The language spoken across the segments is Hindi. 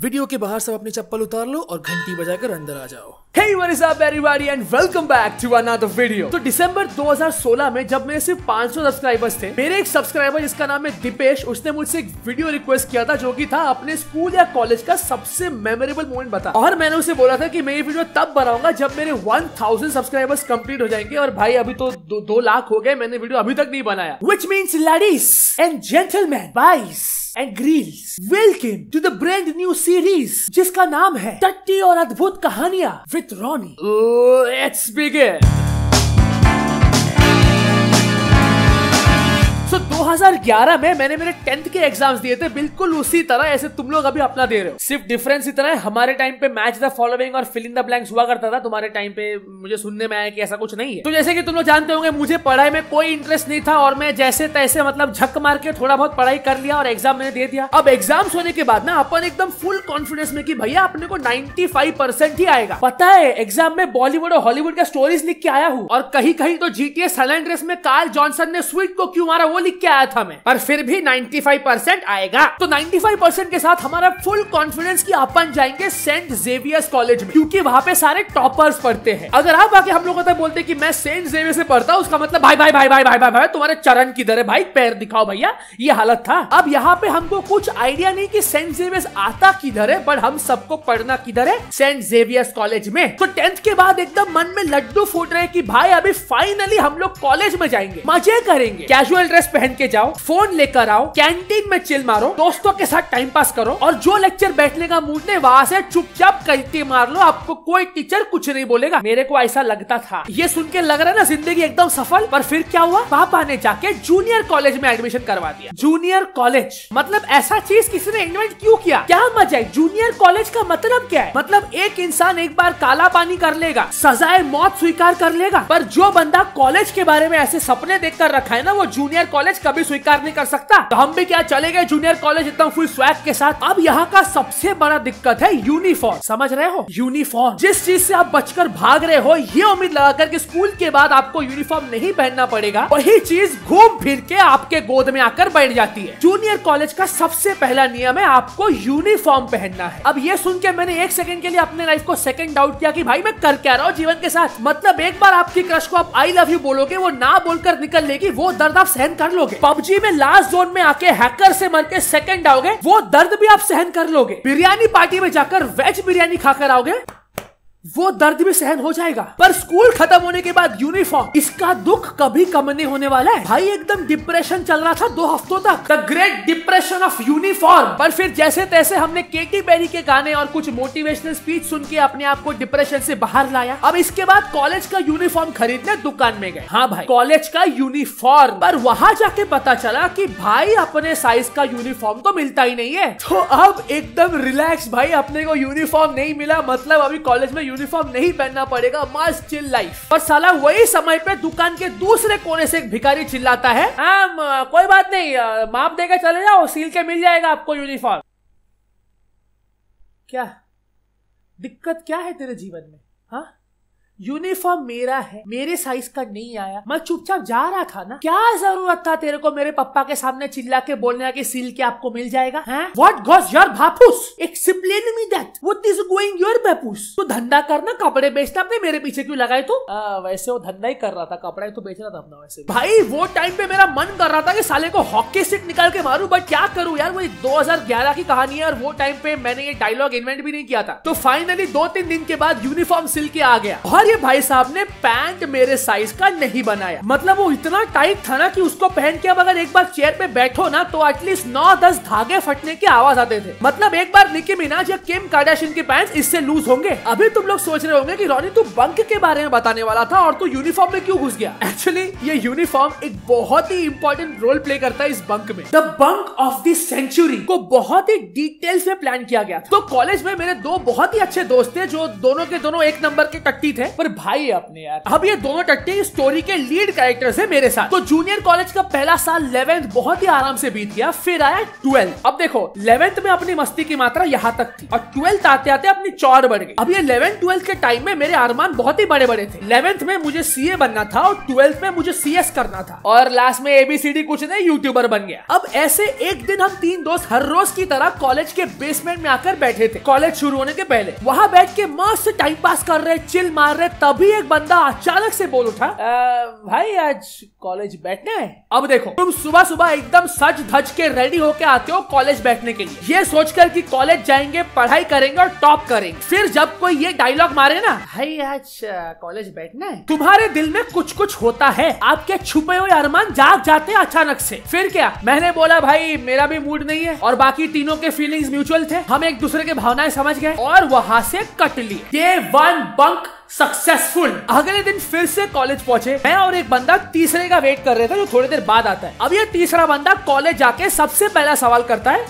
वीडियो के बाहर सब अपनी चप्पल उतार लो और घंटी बजाकर अंदर आ जाओ। Hey, what is up everybody and welcome back to another video। तो दिसंबर 2016 में जब मेरे सिर्फ 500 सब्सक्राइबर्स थे, मेरे एक सब्सक्राइबर जिसका नाम है दीपेश, उसने मुझसे एक वीडियो रिक्वेस्ट किया था जो कि था अपने स्कूल या कॉलेज का सबसे मेमोरेबल मोमेंट बता। और मैंने उसे बोला था कि मैं ये वीडियो तब बनाऊंगा जब मेरे 1000 सब्सक्राइबर्स कंप्लीट हो जाएंगे। और भाई अभी तो 2 लाख हो गए, मैंने वीडियो अभी तक नहीं बनाया। Which means ladies and gentlemen, boys and girls, welcome to the brand new series जिसका नाम है टट्टी और अद्भुत कहानियां with Ronnie। Let's begin। तो 2011 में मैंने मेरे 10th के एग्जाम्स दिए थे, बिल्कुल उसी तरह ऐसे तुम लोग अभी अपना दे रहे हो। सिर्फ डिफरेंस इतना है, हमारे टाइम पे मैच द फॉलोइंग और फिल इन द ब्लैंक्स हुआ करता था, तुम्हारे टाइम पे मुझे सुनने में आया कि ऐसा कुछ नहीं है। तो जैसे कि तुम लोग जानते होंगे, मुझे पढ़ाई में कोई इंटरेस्ट नहीं था और मैं जैसे तैसे मतलब झक मार के थोड़ा बहुत पढ़ाई कर लिया और एग्जाम मैंने दे दिया। अब एग्जाम्स होने के बाद ना अपन एकदम फुल कॉन्फिडेंस में कि भैया अपने को 95% ही आएगा। पता है एग्जाम में बॉलीवुड और हॉलीवुड का स्टोरीज लिख के आया हूँ और कहीं कहीं तो GTA सैन एंड्रेस में कार्ल जॉनसन ने स्वीट को क्यों मारा वो लिख के आया था मैं, पर फिर भी 95% आएगा। तो 95% के साथ हमारा फुल कॉन्फिडेंस कि अपन जाएंगे सेंट जेवियर्स कॉलेज में, क्योंकि वहां पे सारे टॉपर्स पढ़ते हैं। अगर आप आके हम लोगों को बोलते कि मैं सेंट जेवियर से पढ़ता हूं, उसका मतलब भाई भाई भाई भाई भाई भाई भाई तुम्हारे चरण किधर है भाई, पैर दिखाओ भैया, ये हालत था। अब यहाँ पे हमको कुछ आइडिया नहीं कि सेंट जेवियर्स आता किधर है, बट हम सबको पढ़ना किधर है, सेंट जेवियर्स कॉलेज में। तो 10th के बाद एकदम मन में लड्डू फूट रहे कि भाई अभी फाइनली हम लोग कॉलेज में जाएंगे, मजे करेंगे, कैजुअल ड्रेस पहन के जाओ, फोन लेकर आओ, कैंटीन में चिल मारो, दोस्तों के साथ टाइम पास करो और जो लेक्चर बैठने का मूड नहीं वहां से चुपचाप कल्टी मार लो, आपको कोई टीचर कुछ नहीं बोलेगा। मेरे को ऐसा लगता था। ये सुन के लग रहा है ना जिंदगी एकदम सफल, पर फिर क्या हुआ, पापा ने जाके जूनियर कॉलेज में एडमिशन करवा दिया। जूनियर कॉलेज मतलब ऐसा चीज किसी ने इन्वेंट क्यों किया, क्या मजा है। जूनियर कॉलेज का मतलब क्या है, मतलब एक इंसान एक बार काला पानी कर लेगा, सजाए मौत स्वीकार कर लेगा, पर जो बंदा कॉलेज के बारे में ऐसे सपने देखकर रखा है ना, वो जूनियर कॉलेज कभी स्वीकार नहीं कर सकता। तो हम भी क्या चले गए जूनियर कॉलेज एकदम फुल स्वैग के साथ। अब यहाँ का सबसे बड़ा दिक्कत है यूनिफॉर्म, समझ रहे हो, यूनिफॉर्म। जिस चीज से आप बचकर भाग रहे हो, ये उम्मीद लगाकर कि स्कूल के बाद आपको यूनिफॉर्म नहीं पहनना पड़ेगा, वही चीज घूम फिर के आपके गोद में आकर बैठ जाती है। जूनियर कॉलेज का सबसे पहला नियम है आपको यूनिफॉर्म पहनना है। अब ये सुन के मैंने 1 सेकंड के लिए अपने लाइफ को सेकंड डाउट किया कि भाई मैं कर क्या रहा हूँ जीवन के साथ। मतलब एक बार आपकी क्रश को आप आई लव यू बोलोगे, वो ना बोलकर निकल लेगी, वो दर्द आप सहन कर लोगे। पबजी में लास्ट जोन में आके हैकर से मर के सेकंड आओगे, वो दर्द भी आप सहन कर लोगे। बिरयानी पार्टी में जाकर वेज बिरयानी खाकर आओगे, वो दर्द भी सहन हो जाएगा। पर स्कूल खत्म होने के बाद यूनिफॉर्म, इसका दुख कभी कम नहीं होने वाला है। भाई एकदम डिप्रेशन चल रहा था 2 हफ्तों तक, the Great Depression of uniform. पर फिर जैसे तैसे हमने केटी पेरी के गाने और कुछ मोटिवेशनल स्पीच सुन के अपने आप को डिप्रेशन से बाहर लाया। अब इसके बाद कॉलेज का यूनिफॉर्म खरीदने दुकान में गए। हाँ भाई, कॉलेज का यूनिफॉर्म। पर वहां जाके पता चला कि भाई अपने साइज का यूनिफॉर्म तो मिलता ही नहीं है। तो अब एकदम रिलैक्स भाई, अपने को यूनिफॉर्म नहीं मिला, मतलब अभी कॉलेज में यूनिफॉर्म नहीं पहनना पड़ेगा, मस्त चिल लाइफ। और साला वही समय पे दुकान के दूसरे कोने से एक भिखारी चिल्लाता है, कोई बात नहीं, माप देकर चले जाओ, सील के मिल जाएगा आपको यूनिफॉर्म। क्या दिक्कत क्या है तेरे जीवन में, हाँ? यूनिफॉर्म मेरा है, मेरे साइज का नहीं आया, मैं चुपचाप जा रहा था ना, क्या जरूरत था तेरे को मेरे पापा के सामने चिल्ला के बोलने कि सील के आपको मिल जाएगा, हैं? What goes your बापूस? Explain me that. What is going your बापूस? तू धंधा करना, कपड़े बेचना, अपने मेरे पीछे क्यों लगाए तू? वैसे वो धंधा ही कर रहा था, कपड़ा ही तो बेच रहा था अपना। वैसे भाई वो टाइम पे मेरा मन कर रहा था कि साले को हॉकी स्टिक निकाल के मारूं, बट क्या करूं यार, वो 2011 की कहानी है और वो टाइम पे मैंने ये डायलॉग इन्वेंट भी नहीं किया था। तो फाइनली 2-3 दिन के बाद यूनिफॉर्म सिल के आ गया और भाई साहब ने पैंट मेरे साइज का नहीं बनाया। मतलब वो इतना टाइट था ना कि उसको पहन के अब अगर एक बार चेयर पे बैठो ना तो एटलीस्ट 9-10 धागे फटने की आवाज आते थे। मतलब एक बार निकी मिनाज या किम कार्दाशियन के पैंट्स इससे लूज होंगे। अभी तुम लोग सोच रहे होंगे कि रॉनी तू बंक के बारे में बताने वाला था और तू यूनिफॉर्म में क्यों घुस गया। एक्चुअली ये यूनिफॉर्म एक बहुत ही इंपॉर्टेंट रोल प्ले करता है इस बंक में। The bunk of the century को बहुत ही डिटेल्स में प्लान किया गया था। तो कॉलेज में मेरे 2 बहुत ही अच्छे दोस्त थे जो दोनों के दोनों 1 नंबर के टट्टी थे, पर भाई अपने यार। अब ये दोनों टट्टी स्टोरी के लीड कैरेक्टर्स है मेरे साथ। तो जूनियर कॉलेज का पहला साल 11th बहुत ही आराम से बीत गया, फिर आया 12th। अब देखो 11th में अपनी मस्ती की मात्रा यहाँ तक थी और 12th आते आते अपनी चौड़ बढ़ गई। अब ये 11th 12th के टाइम में मेरे अरमान बहुत ही बड़े बड़े थे। 11th में मुझे सीए बनना था और 12th में मुझे सीएस करना था और लास्ट में एबीसीडी कुछ नहीं यूट्यूबर बन गया। अब ऐसे एक दिन हम 3 दोस्त हर रोज की तरह कॉलेज के बेसमेंट में आकर बैठे थे कॉलेज शुरू होने के पहले। वहां बैठ के मस्त टाइम पास कर रहे, चिल मार रहे, तभी एक बंदा अचानक से बोल उठा, भाई आज कॉलेज बैठना है। अब देखो तुम सुबह सुबह एकदम सज धज के रेडी होके आते हो कॉलेज बैठने के लिए, ये सोचकर कि कॉलेज जाएंगे, पढ़ाई करेंगे और टॉप करेंगे। फिर जब कोई ये डायलॉग मारे ना, भाई आज कॉलेज बैठना है, तुम्हारे दिल में कुछ कुछ होता है, आपके छुपे हुए अरमान जाग जाते हैं अचानक से। फिर क्या, मैंने बोला भाई मेरा भी मूड नहीं है और बाकी तीनों के फीलिंग्स म्यूचुअल थे, हम एक दूसरे के भावनाएं समझ गए और वहां से कट लिए। Day 1 bunk successful. अगले दिन फिर से कॉलेज पहुंचे, मैं और एक बंदा तीसरे का वेट कर रहे थे जो थोड़ी देर बाद आता है। अब ये तीसरा बंदा कॉलेज जाके सबसे पहला सवाल करता है,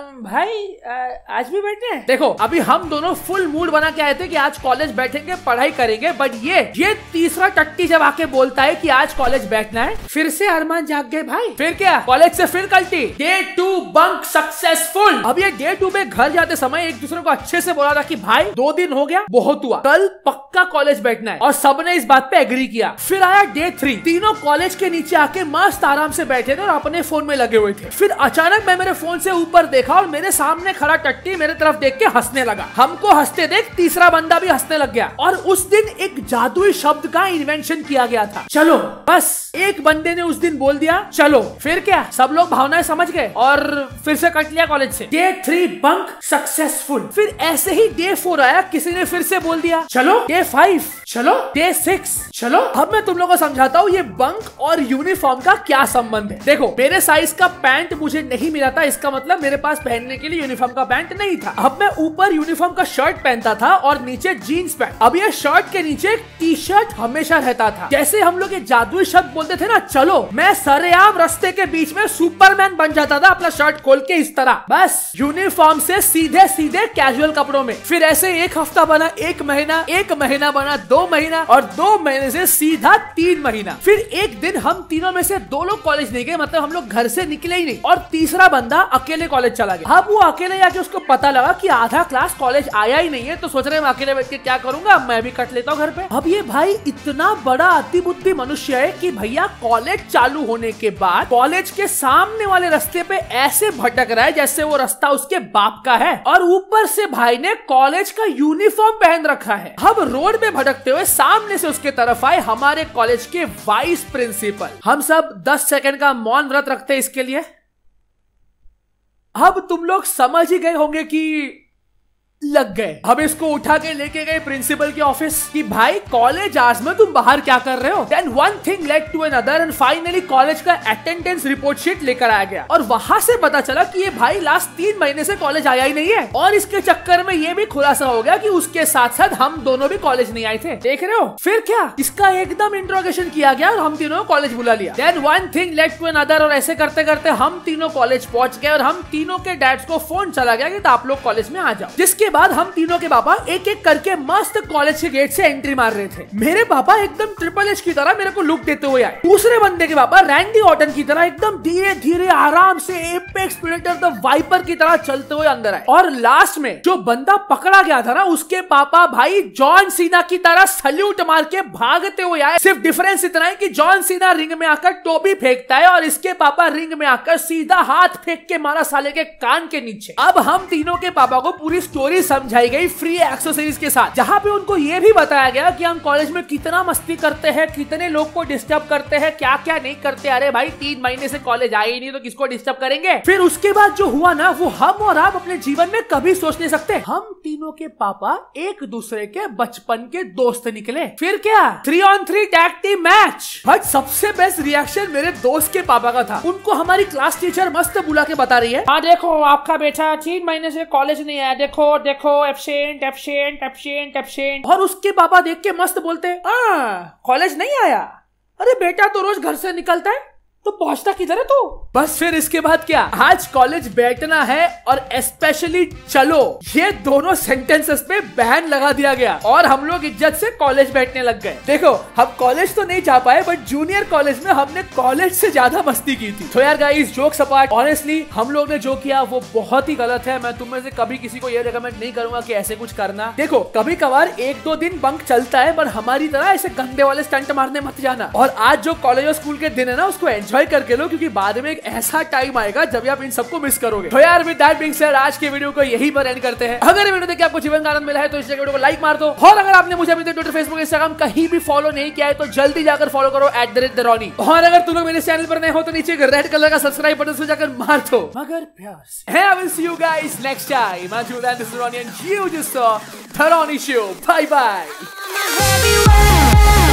भाई आज भी बैठे हैं। देखो अभी हम दोनों फुल मूड बना के आए थे कि आज कॉलेज बैठेंगे, पढ़ाई करेंगे, बट ये तीसरा टट्टी जब आके बोलता है कि आज कॉलेज बैठना है, फिर से अरमान जाग गए भाई। फिर क्या, कॉलेज से फिर कल्टी। Day 2 bunk successful. अब ये Day 2 में घर जाते समय एक दूसरे को अच्छे से बोला था कि भाई 2 दिन हो गया, बहुत हुआ, कल पक्का कॉलेज बैठना है और सबने इस बात पे एग्री किया। फिर आया Day 3, तीनों कॉलेज के नीचे आके मस्त आराम से बैठे थे और अपने फोन में लगे हुए थे। फिर अचानक मैं मेरे फोन से ऊपर देखा और मेरे सामने खड़ा टट्टी मेरे तरफ देख के हंसने लगा। हमको हंसते देख तीसरा बंदा भी हंसने लग गया और उस दिन एक जादुई शब्द का इन्वेंशन किया गया था, चलो। बस एक बंदे ने उस दिन बोल दिया चलो, फिर क्या, सब लोग भावनाएं समझ गए और फिर से कट लिया कॉलेज से। Day 3 bunk successful. फिर ऐसे ही Day 4 आया, किसी ने फिर से बोल दिया चलो। Day 5 चलो, Day 6 चलो। अब मैं तुम लोगों को समझाता हूँ ये बंक और यूनिफॉर्म का क्या संबंध है। देखो मेरे साइज का पैंट मुझे नहीं मिला था, इसका मतलब मेरे पास पहनने के लिए यूनिफॉर्म का पैंट नहीं था। अब मैं ऊपर यूनिफॉर्म का शर्ट पहनता था और नीचे जीन्स पैंट। अब ये शर्ट के नीचे एक टी शर्ट हमेशा रहता था। जैसे हम लोग ये जादुई शब्द बोलते थे ना चलो, मैं सरेआम रास्ते के बीच में सुपरमैन बन जाता था अपना शर्ट खोल के इस तरह। बस यूनिफॉर्म से सीधे सीधे कैजुअल कपड़ों में। फिर ऐसे एक हफ्ता बना, एक महीना बना 2 महीना और 2 महीने से सीधा 3 महीना। फिर एक दिन हम तीनों में से 2 लोग कॉलेज नहीं गए, मतलब हम लोग घर से निकले ही नहीं और तीसरा बंदा अकेले कॉलेज चला गया। अब वो अकेले जाके उसको पता लगा कि आधा क्लास कॉलेज आया ही नहीं है, तो सोच रहे मैं अकेले बैठ के क्या करूंगा, मैं भी कट लेता हूँ घर पे। अब ये भाई इतना बड़ा अतिबुद्धि मनुष्य है कि भैया कॉलेज चालू होने के बाद कॉलेज के सामने वाले रास्ते पे ऐसे भटक रहा है जैसे वो रास्ता उसके बाप का है और ऊपर से भाई ने कॉलेज का यूनिफॉर्म पहन रखा है। अब रोड पे भटकते हुए सामने से उसके तरफ आए हमारे कॉलेज के वाइस प्रिंसिपल। हम सब 10 सेकंड का मौन व्रत रखते हैं इसके लिए। अब तुम लोग समझ ही गए होंगे कि लग गए। अब इसको उठा के लेके गए प्रिंसिपल के ऑफिस कि भाई कॉलेज आवर्स में तुम बाहर क्या कर रहे हो। Then one thing led to another and finally college का अटेंडेंस रिपोर्ट शीट लेकर आया गया और वहां से पता चला कि ये भाई लास्ट 3 महीने से कॉलेज आया ही नहीं है और इसके चक्कर में ये भी खुलासा हो गया कि उसके साथ साथ हम दोनों भी कॉलेज नहीं आए थे। देख रहे हो। फिर क्या, इसका एकदम इंट्रोगेशन किया गया और हम तीनों कॉलेज बुला लिया। Then one thing led to another और ऐसे करते करते हम तीनों कॉलेज पहुंच गए और हम तीनों के डैड्स को फोन चला गया कि आप लोग कॉलेज में आ जाओ। जिसके बाद हम तीनों के पापा एक एक करके मस्त कॉलेज के गेट से एंट्री मार रहे थे। मेरे पापा एकदम ट्रिपल एच की तरह मेरे को लुक देते हुए आए। दूसरे बंदे के पापा रैंडी ऑर्टन की तरह एकदम धीरे धीरे आराम से एपेक्स प्रेडेटर द वाइपर की तरह चलते हुए अंदर आए। और लास्ट में जो बंदा पकड़ा गया था ना, उसके पापा भाई जॉन सीना की तरह सल्यूट मार के भागते हुए आए। सिर्फ डिफरेंस इतना है कि जॉन सीना रिंग में आकर टोपी फेंकता है और इसके पापा रिंग में आकर सीधा हाथ फेंक के मारा साले के कान के नीचे। अब हम तीनों के पापा को पूरी स्टोरी समझाई गई फ्री एक्सेसरीज के साथ, जहाँ पे उनको ये भी बताया गया कि हम कॉलेज में कितना मस्ती करते हैं, कितने लोग को डिस्टर्ब करते हैं, क्या क्या नहीं करते। अरे भाई 3 महीने से कॉलेज आए ही नहीं तो किसको डिस्टर्ब करेंगे। फिर उसके बाद जो हुआ ना, वो हम और आप अपने जीवन में कभी सोच नहीं सकते। हम तीनों के पापा एक दूसरे के बचपन के दोस्त निकले। फिर क्या, 3-on-3 tag team match. But सबसे बेस्ट रिएक्शन मेरे दोस्त के पापा का था। उनको हमारी क्लास टीचर मस्त बुला के बता रही है, हाँ देखो आपका बेटा 3 महीने से कॉलेज नहीं आया, देखो देखो एब्सेंट एब्सेंट एब्सेंट एब्सेंट। और उसके पापा देख के मस्त बोलते, कॉलेज नहीं आया, अरे बेटा तो रोज घर से निकलता है, तो पहुंचता किधर है तू? बस फिर इसके बाद क्या, आज कॉलेज बैठना है और स्पेशली चलो, ये दोनों सेंटेंसेस पे बैन लगा दिया गया और हम लोग इज्जत से कॉलेज बैठने लग गए। देखो हम कॉलेज तो नहीं जा पाए बट जूनियर कॉलेज में हमने कॉलेज से ज्यादा मस्ती की थी। तो यार गाइस, जोक्स अपार्ट, ऑनेस्टली हम लोग ने जो किया वो बहुत ही गलत है। मैं तुम में से कभी किसी को ये रेकमेंड नहीं करूंगा कि ऐसे कुछ करना। देखो कभी कभार 1-2 दिन बंक चलता है पर हमारी तरह ऐसे गंदे वाले स्टंट मारने मत जाना। और आज जो कॉलेज और स्कूल के दिन है ना, उसको एंजॉय करके लो, क्योंकि बाद में एक ऐसा टाइम आएगा जब आप इन सबको मिस करोगे। तो यार विद दैट बीइंग सेड, आज के वीडियो को यहीं पर एंड करते हैं। अगर वीडियो देख के आपको जीवन का आनंद मिला है तो इस वीडियो को लाइक मार दो, और अगर आपने मुझे अभी तक ट्विटर, फेसबुक, इंस्टाग्राम कहीं भी फॉलो नहीं किया है तो जल्दी जाकर फॉलो करो @theronnie। और अगर तुम लोग मेरे चैनल पर नए हो तो नीचे एक रेड कलर का सब्सक्राइब बटन से जाकर मार दो, मगर प्यार से। I will see you guys next time. Until then, this is Ronnie and you just saw The Ronnie Show. Bye bye.